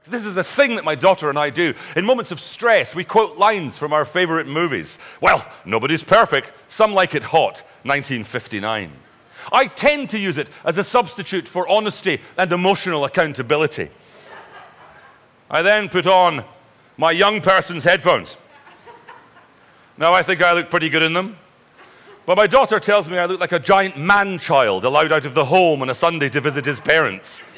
This is a thing that my daughter and I do. In moments of stress, we quote lines from our favorite movies. Well, nobody's perfect. Some like it hot. 1959. I tend to use it as a substitute for honesty and emotional accountability. I then put on my young person's headphones. Now, I think I look pretty good in them. But my daughter tells me I look like a giant man-child allowed out of the home on a Sunday to visit his parents.